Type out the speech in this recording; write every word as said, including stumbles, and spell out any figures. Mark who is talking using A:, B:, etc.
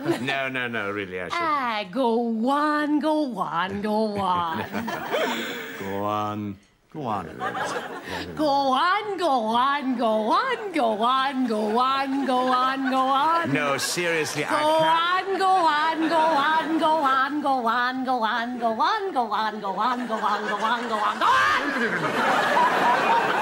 A: No, no, no, really, I should.
B: Ah, go on, go on, go on.
A: Go on. Go on.
B: Go on, go on, go on, go on, go on, go on, go on.
A: No, seriously,
B: go
A: I can't.
B: on, go on, go on, go on, go on, go on, go on, go on, go on, go on, go on, go on, go on, go on.